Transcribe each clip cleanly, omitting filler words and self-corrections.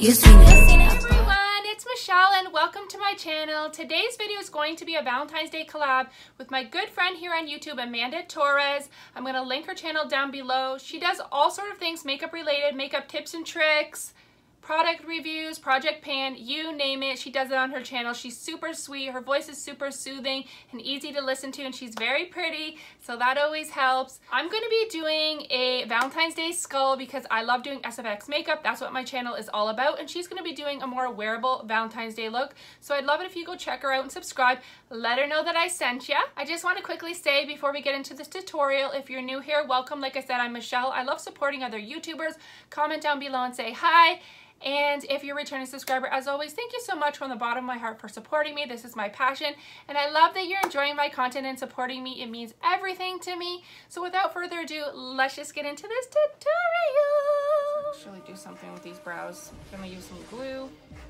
Hey everyone, it's Michelle and welcome to my channel. Today's video is going to be a Valentine's Day collab with my good friend here on YouTube, Amanda Torres. I'm going to link her channel down below. She does all sort of things makeup related, makeup tips and tricks, product reviews, project pan, you name it, she does it on her channel. She's super sweet, her voice is super soothing and easy to listen to, and she's very pretty, so that always helps. I'm going to be doing a Valentine's Day skull because I love doing SFX makeup. That's what my channel is all about, and she's going to be doing a more wearable Valentine's Day look, so I'd love it if you go check her out and subscribe. Let her know that I sent ya. I just want to quickly say before we get into this tutorial, if you're new here, welcome. Like I said, I'm Michelle. I love supporting other YouTubers. Comment down below and say hi. And if you're a returning subscriber, as always, thank you so much from the bottom of my heart for supporting me. This is my passion, and I love that you're enjoying my content and supporting me. It means everything to me. So without further ado, let's just get into this tutorial. Let's actually do something with these brows. I'm gonna use some glue.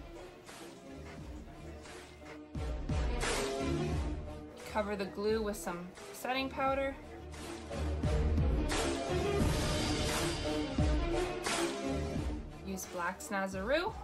Cover the glue with some setting powder. Use black Snazaroo.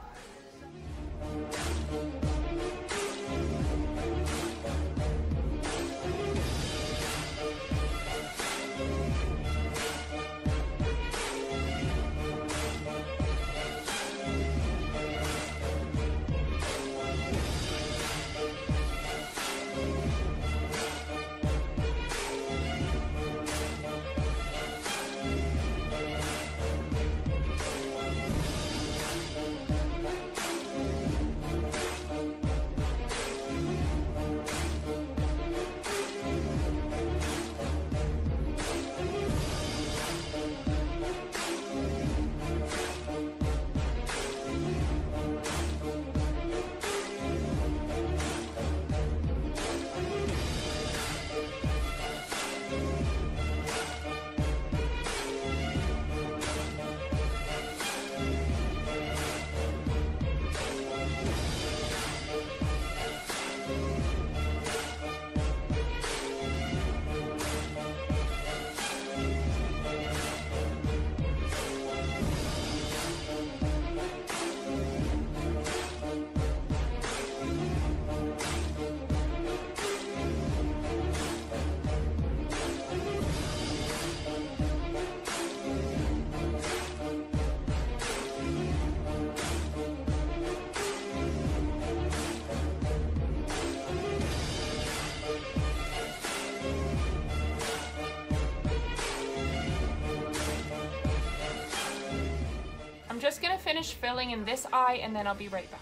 I'm just gonna finish filling in this eye and then I'll be right back.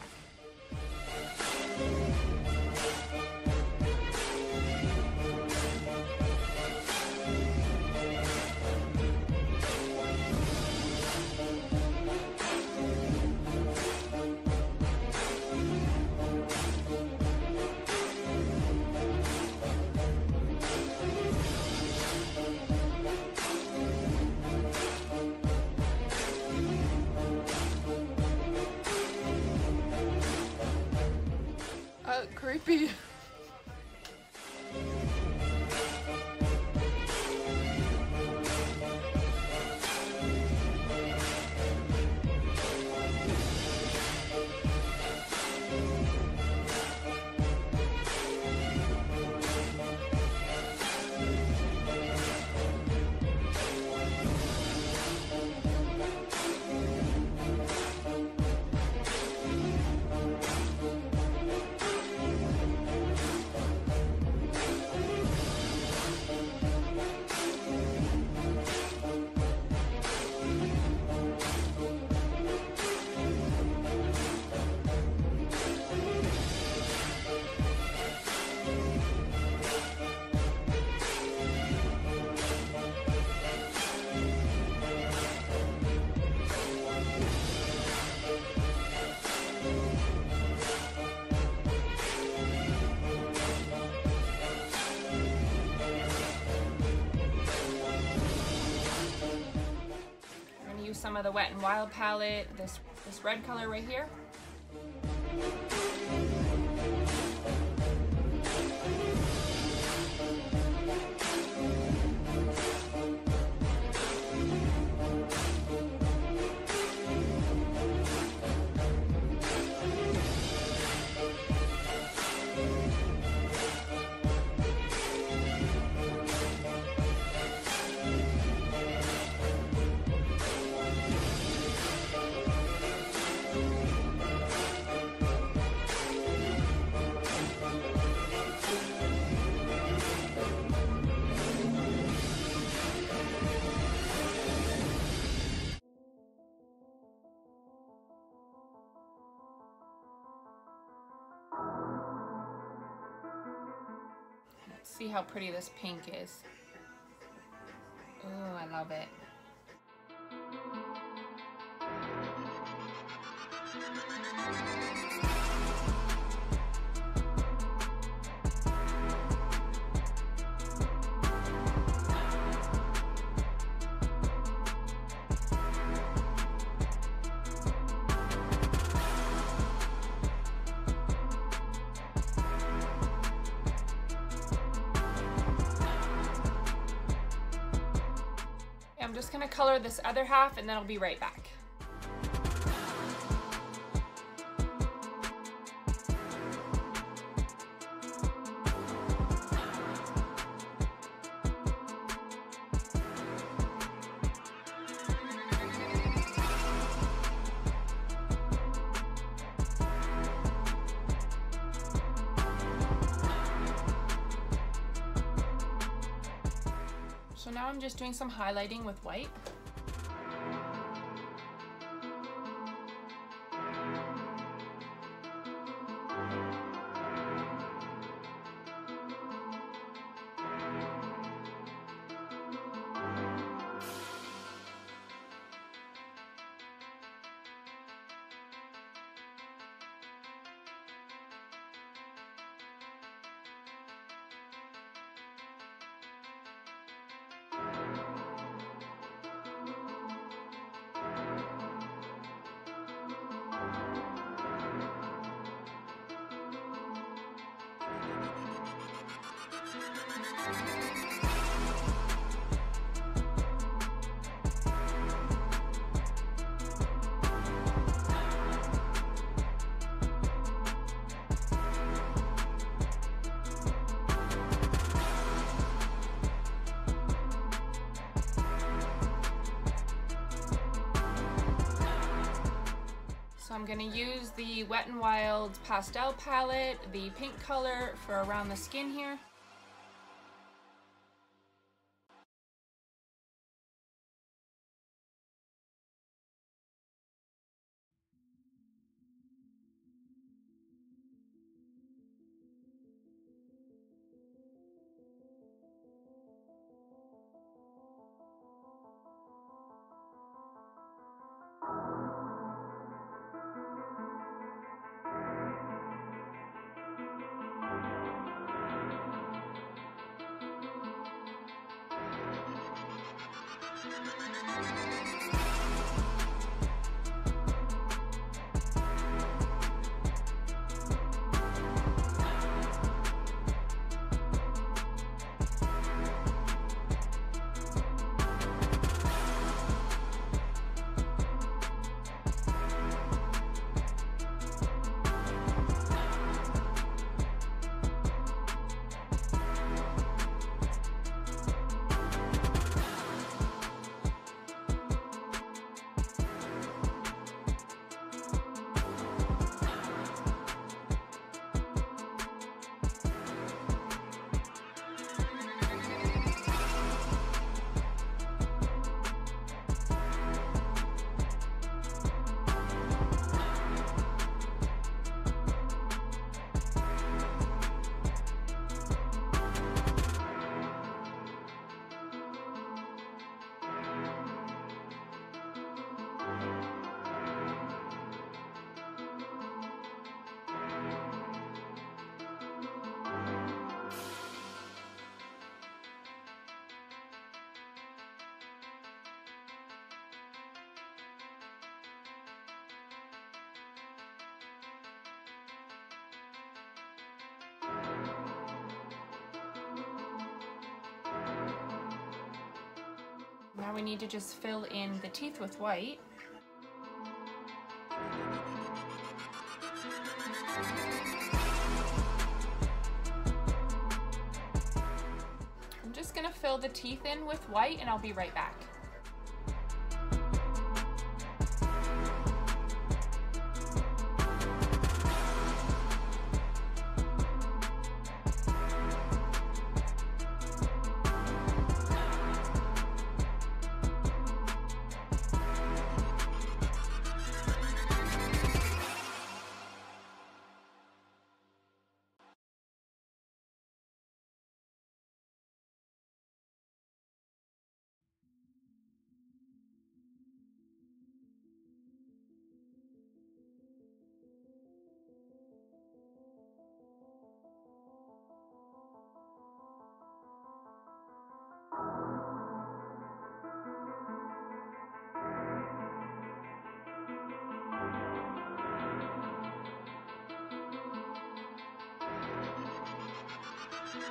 Creepy. Some of the Wet n Wild palette, this red color right here. See how pretty this pink is. Oh, I love it. I'm just gonna color this other half and then I'll be right back. So now I'm just doing some highlighting with white. So I'm going to use the Wet n Wild pastel palette, the pink color for around the skin here. Now we need to just fill in the teeth with white. I'm just gonna fill the teeth in with white and I'll be right back.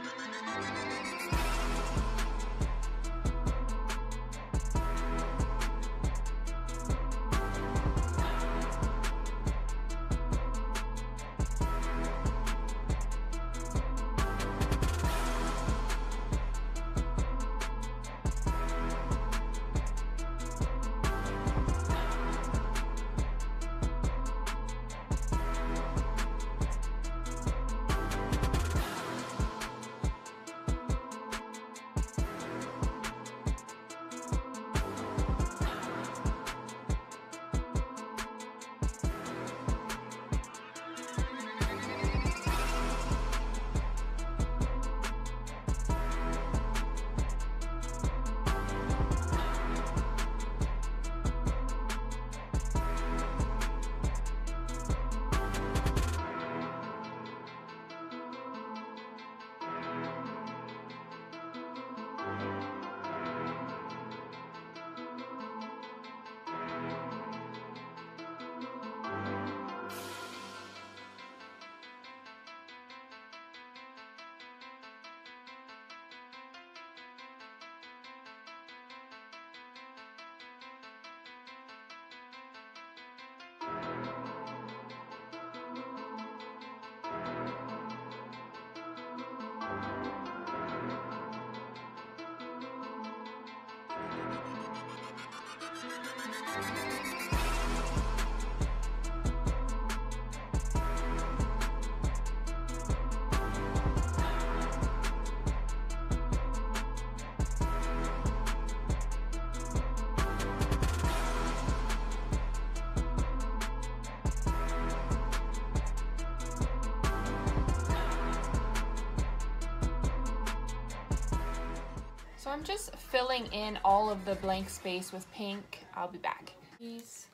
So I'm just filling in all of the blank space with pink. I'll be back. Please.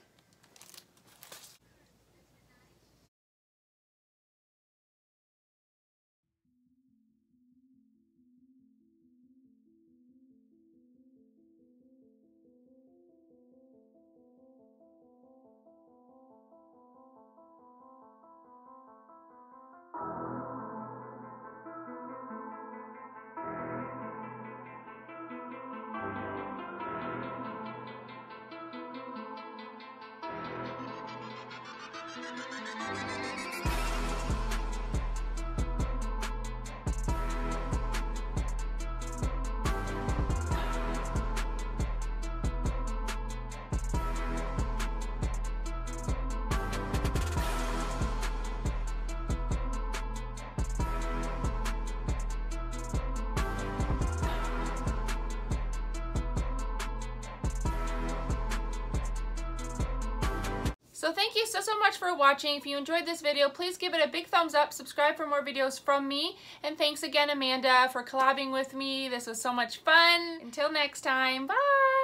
So thank you so much for watching. If you enjoyed this video, please give it a big thumbs up, subscribe for more videos from me, and thanks again, Amanda, for collabing with me. This was so much fun. Until next time, bye!